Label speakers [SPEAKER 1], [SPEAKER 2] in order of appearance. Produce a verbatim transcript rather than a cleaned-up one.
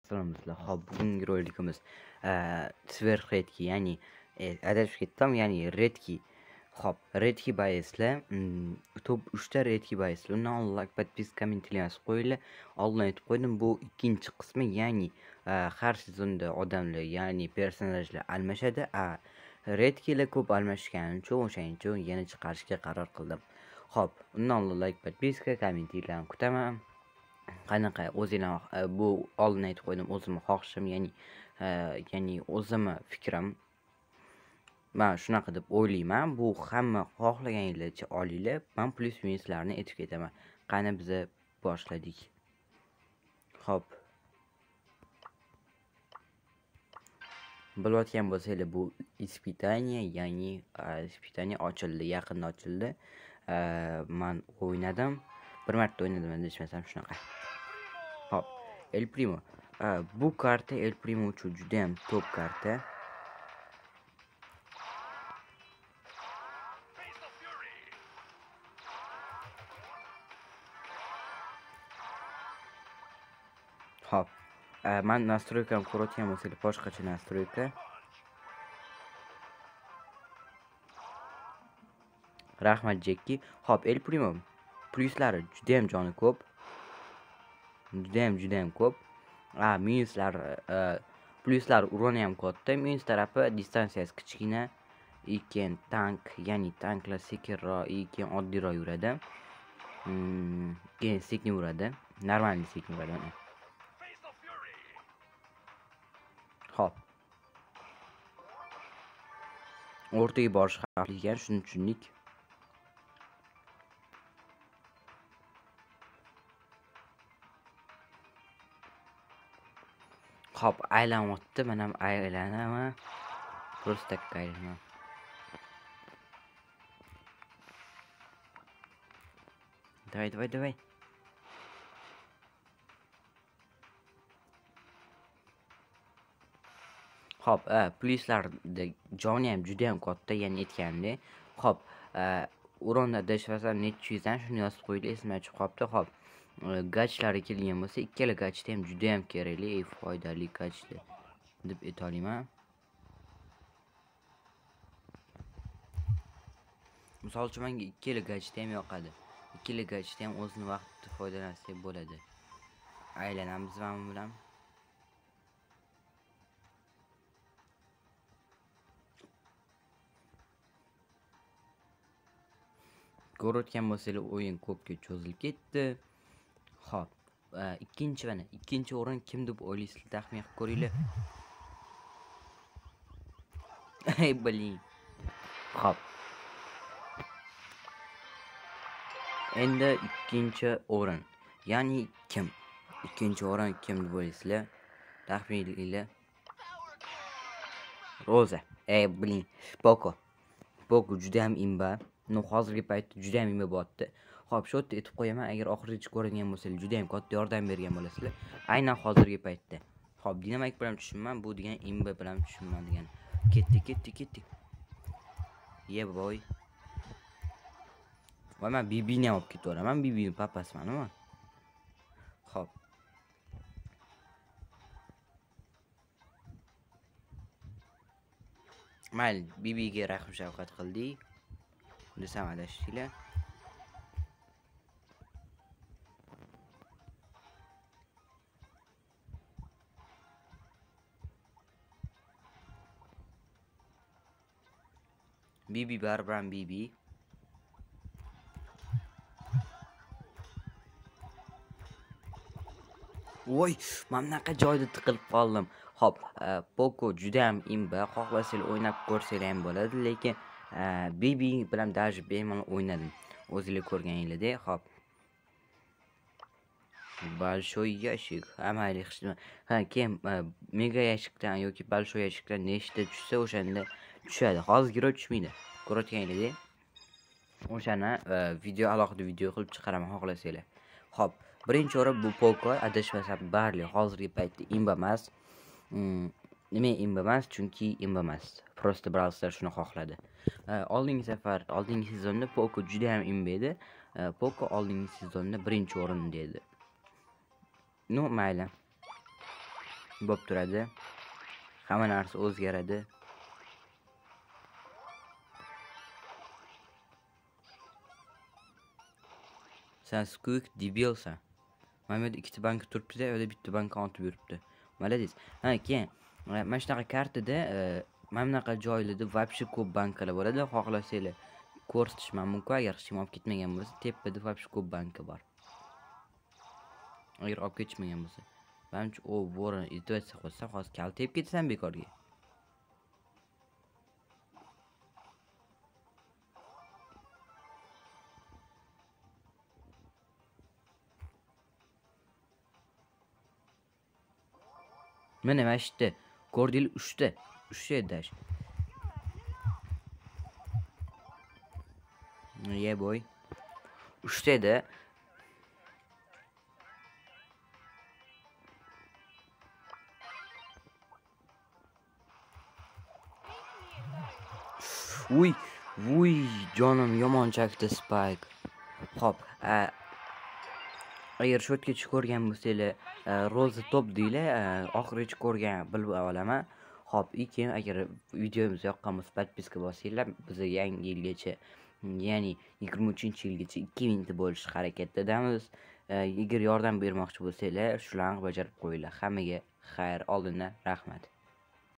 [SPEAKER 1] Selamlar. Hop, bugungi rolikimiz sverx redki, ya'ni adashib ketdim, ya'ni redki. Hop, redki bayslar, top uchta redki bayslar. Undan like, podpiska, kommentariy qo'yinglar. Oldin aytib qo'ydim, bu ikkinchi qismi, ya'ni har sezonda odamlar, ya'ni personajlar almashadi. Redkilar ko'p almashgani uchun o'shaning uchun yana chiqarishga qaror qildim. Hop, undan like, podpiska, kommentariy kutaman. Qanaqa o'zinglar bu oldin aytib qo'ydim, o'zimni xohishim, ya'ni ya'ni o'zimni fikrim. Men shunaqa deb o'ylayman. Bu hamma xohlaganingizcha olinglar. Men plus minuslarni aytib ketaman. Qani biz boshladik. Xo'p. Bilotgan bo'lsanglar, bu ispitaniya, ya'ni ispitaniya ochildi, yaqinda ochildi. Men o'ynadim. Bir marta o'ynadim, adashmasam shunaqa. Hop, El Primo. Bu karta El Primo uchun juda ham top karta. Hop, men nastroykam ko'rayotgan bo'lsanglar, boshqacha nastroyka. Rahmat Jekki. Hop, El Primo pluslari juda ham joni ko'p. Juda ham juda ham ko'p. A, minuslar, pluslar uroni ham katta, minus tarafi distansiyasi kichkina. Ekan tank, ya'ni tanklar sekinroq, ekan oddiyroq yuradi. Keyin sekin uradi, normal sekin uradi. Hop. O'rtaga borish xavfli ekan, shuni tushundik. Hop, aylanyapti, men ham aylanaman. Просто aylanaman. Давай, давай, давай. Hop, pluslarda joni ham juda ham katta, ya'ni aytgandek. Hop, uronda adashmasam necha yuzdan shuni yozib qo'yinglar, esimdan chiqib qolibdi. Hop, gachlari kelgan bo'lsa, ikkala gachda ham juda ham kerakli, foydali gachlar deb aytolaman. Misol uchun menga ikkala gachda ham yoqadi. Ikkala gachda ham o'zini vaqtida foydalansak bo'ladi. Aylanamiz men bilan. Ko'rayotgan bo'lsanglar, o'yin ko'pga cho'zilib ketdi. Hop, ikkinchi mana, ikkinchi o'rin kim deb o'ylaysizlar, taxmin qilib ko'ringlar. Ey, blin. Hop. Endi ikkinchi o'rin. Ya'ni kim? Ikkinchi o'rin kim deb o'ylaysizlar? Taxmininglar. Roza. Ey, blin. Poco. Poco juda ham imba. No, hozirgi paytda juda ham imba bo'pti. Hop, shu yerda aytib qo'yaman, agar oxirigacha ko'rgan bo'lsangiz, juda ham katta yordam bergan bo'lasizlar. Aynan hozirgi paytda. Hop, dinamik bilan tushunman, bu degan imba bilan tushunman degan. Ketdi, ketdi, ketdi. Ye boy. Va men Bibini olib ketaman. Bibini papasiman-ku. Hop. Mayli, Bibiga rahim shafqat qildik. Desam adashdinglar. Bibi baribir Bibi. Voy, men bunaqa joyda tiqilib qoldim. Hop, Poco juda ham imba, xohlasanglar o'ynab ko'rsanglar ham bo'ladi, lekin Bibi bilan даже bemalol o'ynadim. O'zinglar ko'rganinglardek. Hop. Большой ящик. Amali hishmi? Ha, kim mega yashikdan yoki большой yashikdan nechta tushsa, o'shanda tushadi. Hozirgiroq tushmaydi. Ko'rayotganinglardek. O'shani video alohida video qilib chiqaraman xohlasanglar. Hop, birinchi o'rin bu Poco, adashmasam barli hozirgi paytda imba emas. Nima imba emas? Chunki imba emas. Просто Brawl Stars shuni xohladi. Oldingi safar, oldingi sezonda Poco juda ham imba edi. Poco oldingi sezonda birinchi o'rinda edi. No, mayli. bo'lib turadi. Hamma narsa o'zgaradi. Sen squeak debilsan. Mana bu yerda ikkita banka turibdi-da, u yerda bitta banka otib yuribdi. Молодец. Ha, keyin mana shunaqa kartada mana bunaqa joylarda вообще ko'p bankalar bo'ladi. Xohlasanglar ko'rsatishim mumkin, agar hech kim olib ketmagan bo'lsa, tepada вообще ko'p banka bor. Agar olib ketishmagan bo'lsa. Menimcha o vorani izdovatsa qo'ysa, hozir kaltayib ketasan bekorga. Mana mana shu yerda ko'rdinglar uchta, uchta edash. Yeah boy. uchta edi. Uy, uy, jonim yomon chakdi Spike. Xo'p, agar shotgacha ko'rgan bo'lsanglar, Roza top deylar, oxirigacha ko'rgan bilib olaman. Xo'p, keyin agar videomiz yoqqan bo'lsa, podpiska bosinglar. Biz yangi yilgacha, ya'ni yigirma uchinchi yilgacha ikki mingta bo'lish harakatidamiz. Agar yordam bermoqchi bo'lsanglar, shularni bajarib qo'yinglar. Hammaga xayr, oldindan rahmat.